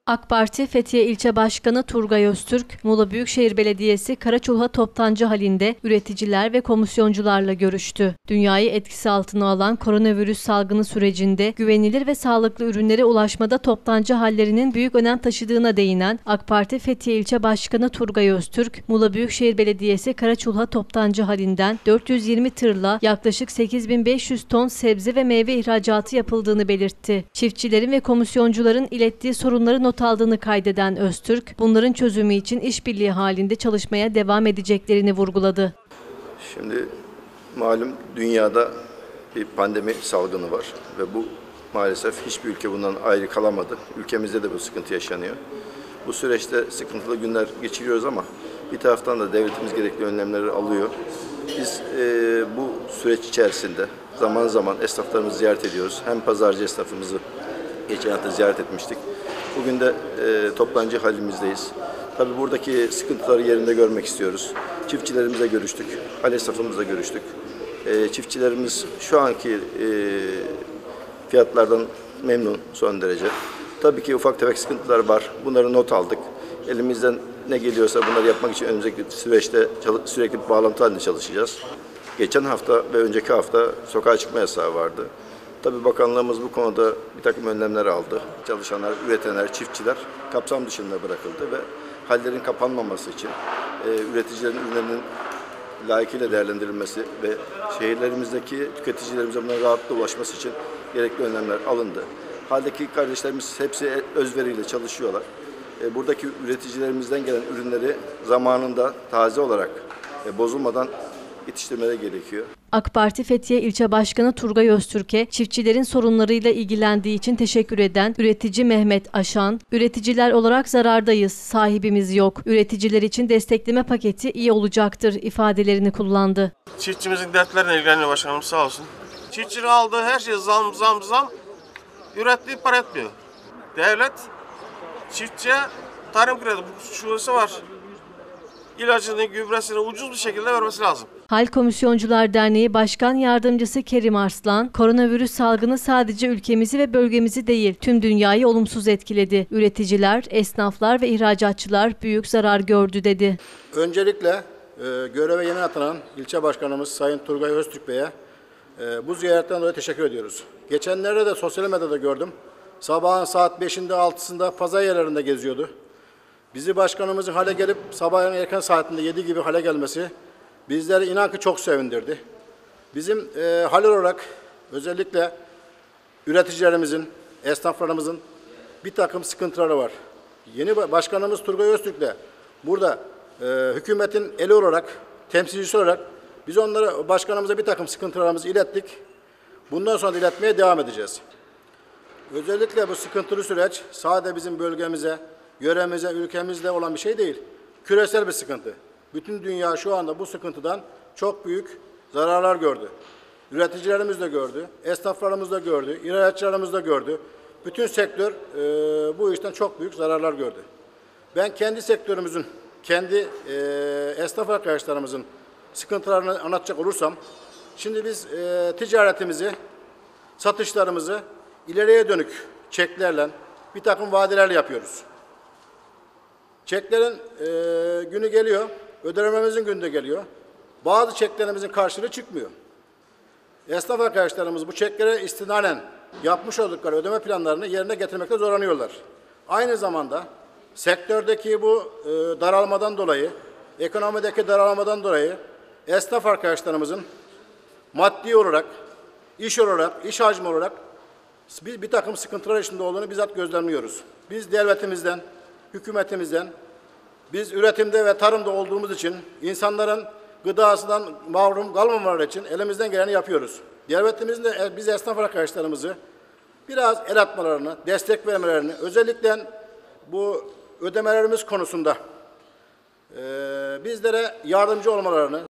AK Parti Fethiye İlçe Başkanı Turgay Öztürk, Muğla Büyükşehir Belediyesi Karaçulha Toptancı Hali'nde üreticiler ve komisyoncularla görüştü. Dünyayı etkisi altına alan koronavirüs salgını sürecinde güvenilir ve sağlıklı ürünlere ulaşmada toptancı hallerinin büyük önem taşıdığına değinen AK Parti Fethiye İlçe Başkanı Turgay Öztürk, Muğla Büyükşehir Belediyesi Karaçulha Toptancı Hali'nden 420 tırla yaklaşık 8.500 ton sebze ve meyve ihracatı yapıldığını belirtti. Çiftçilerin ve komisyoncuların ilettiği sorunları not aldığını kaydeden Öztürk, bunların çözümü için işbirliği halinde çalışmaya devam edeceklerini vurguladı. Şimdi malum dünyada bir pandemi salgını var ve bu maalesef hiçbir ülke bundan ayrı kalamadı. Ülkemizde de bu sıkıntı yaşanıyor. Bu süreçte sıkıntılı günler geçiriyoruz ama bir taraftan da devletimiz gerekli önlemleri alıyor. Biz bu süreç içerisinde zaman zaman esnaflarımızı ziyaret ediyoruz. Hem pazarcı esnafımızı geçen hafta ziyaret etmiştik. Bugün de toptancı halimizdeyiz. Tabii buradaki sıkıntıları yerinde görmek istiyoruz. Çiftçilerimizle görüştük, hal esnafımızla görüştük. Çiftçilerimiz şu anki fiyatlardan memnun son derece. Tabii ki ufak tefek sıkıntılar var. Bunları not aldık. Elimizden ne geliyorsa bunları yapmak için önümüzdeki süreçte sürekli bir bağlantı halinde çalışacağız. Geçen hafta ve önceki hafta sokağa çıkma yasağı vardı. Tabii bakanlığımız bu konuda bir takım önlemler aldı. Çalışanlar, üretenler, çiftçiler kapsam dışında bırakıldı ve hallerin kapanmaması için üreticilerin ürünlerinin layıkıyla değerlendirilmesi ve şehirlerimizdeki tüketicilerimize buna rahatlıkla ulaşması için gerekli önlemler alındı. Haldeki kardeşlerimiz hepsi özveriyle çalışıyorlar. Buradaki üreticilerimizden gelen ürünleri zamanında taze olarak bozulmadan yetiştirmeleri gerekiyor. AK Parti Fethiye İlçe Başkanı Turgay Öztürk'e çiftçilerin sorunlarıyla ilgilendiği için teşekkür eden üretici Mehmet Aşan, "Üreticiler olarak zarardayız, sahibimiz yok. Üreticiler için destekleme paketi iyi olacaktır" ifadelerini kullandı. Çiftçimizin dertlerine ilgileniyor başkanım, sağ olsun. Çiftçinin aldığı her şey zam. Ürettiği para etmiyor. Devlet çiftçiye tarım kredi şubesi var. İlacını, gübresini ucuz bir şekilde vermesi lazım. Hal Komisyoncular Derneği Başkan Yardımcısı Kerim Arslan, koronavirüs salgını sadece ülkemizi ve bölgemizi değil, tüm dünyayı olumsuz etkiledi. Üreticiler, esnaflar ve ihracatçılar büyük zarar gördü dedi. Öncelikle göreve yeni atanan ilçe başkanımız Sayın Turgay Öztürk Bey'e bu ziyaretten dolayı teşekkür ediyoruz. Geçenlerde de sosyal medyada gördüm. Sabahın saat 5'inde 6'sında pazar yerlerinde geziyordu. Bizi başkanımızın hale gelip sabahın erken saatinde 7 gibi hale gelmesi bizleri inan ki çok sevindirdi. Bizim hal olarak özellikle üreticilerimizin, esnaflarımızın bir takım sıkıntıları var. Yeni başkanımız Turgay Öztürk'le burada hükümetin eli olarak, temsilcisi olarak biz onlara, başkanımıza bir takım sıkıntılarımızı ilettik. Bundan sonra iletmeye devam edeceğiz. Özellikle bu sıkıntılı süreç sadece bizim bölgemize, yöremize, ülkemizde olan bir şey değil. Küresel bir sıkıntı. Bütün dünya şu anda bu sıkıntıdan çok büyük zararlar gördü. Üreticilerimiz de gördü, esnaflarımız da gördü, ihracatçılarımız da gördü. Bütün sektör bu işten çok büyük zararlar gördü. Ben kendi sektörümüzün, kendi esnaf arkadaşlarımızın sıkıntılarını anlatacak olursam, şimdi biz ticaretimizi, satışlarımızı ileriye dönük çeklerle, bir takım vadelerle yapıyoruz. Çeklerin günü geliyor, ödememizin günü de geliyor. Bazı çeklerimizin karşılığı çıkmıyor. Esnaf arkadaşlarımız bu çeklere istinaden yapmış oldukları ödeme planlarını yerine getirmekte zorlanıyorlar. Aynı zamanda sektördeki bu daralmadan dolayı, ekonomideki daralmadan dolayı esnaf arkadaşlarımızın maddi olarak, iş hacmi olarak bir takım sıkıntılar içinde olduğunu bizzat gözlemliyoruz. Biz devletimizden, hükümetimizden, biz üretimde ve tarımda olduğumuz için insanların gıdasından mahrum kalmamaları için elimizden geleni yapıyoruz. Devletimizin de biz esnaf arkadaşlarımızı biraz el atmalarını, destek vermelerini, özellikle bu ödemelerimiz konusunda bizlere yardımcı olmalarını,